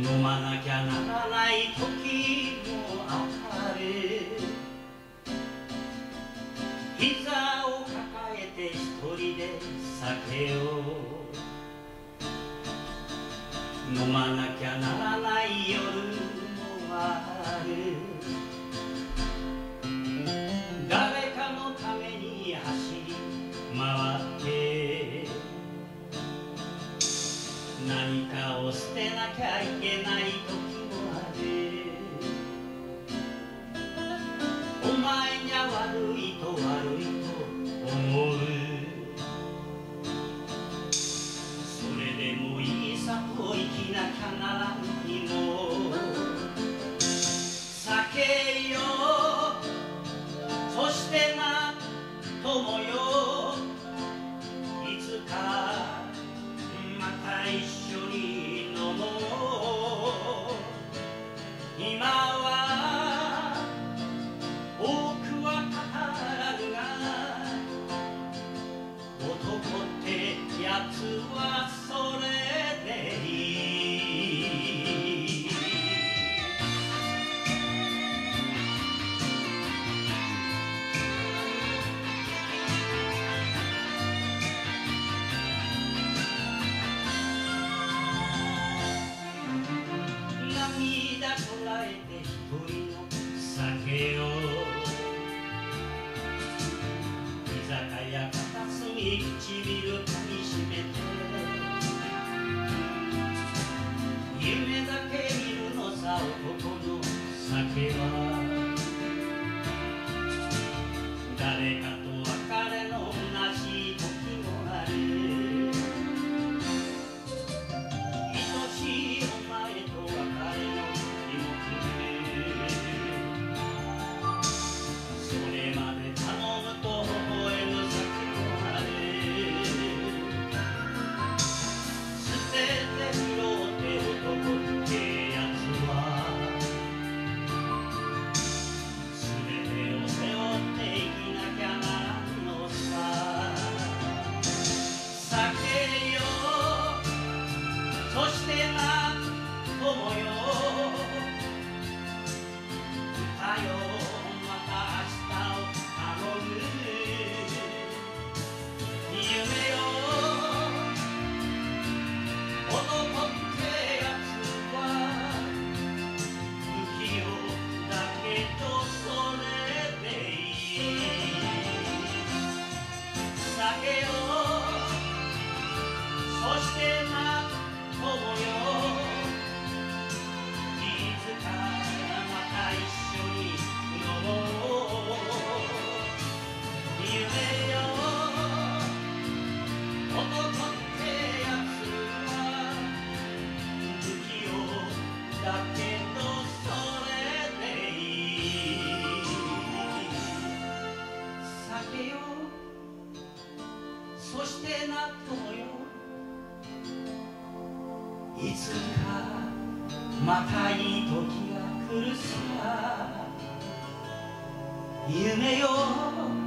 飲まなきゃならない時もある。膝を抱えて一人で酒を飲まなきゃならない夜もある。誰かのために走り回って何かを捨てなきゃいけない時もある。お前にゃ悪いと悪いと思う。それでもいいさと生きなきゃならんにも酒よ、そしてな友よ、いつかまた一緒に飲もう。今は多くは語らぬが、男ってやつはそれでいい。涙こらえて一人の酒を居酒屋片隅唇かみしめて夢だけ見るのさ男の酒は。誰かと別れの同じ時もある。愛しいお前と別れの日も来る。それまで頼むと微笑む先もある。捨てて拾って男ってやつは全てを背負って生きなきゃならんのさ。酒よ、そしてな友よ、歌よ、また明日を頼む。夢よ、男ってやつは不器用だけどそれでいい。酒よ、そしてな友よ、いつかまた一緒に飲もう。夢よ、男ってやつは不器用だけどそれでいい。酒よ、そしてな友よ、いつかまたいい時が来るさ。夢よ、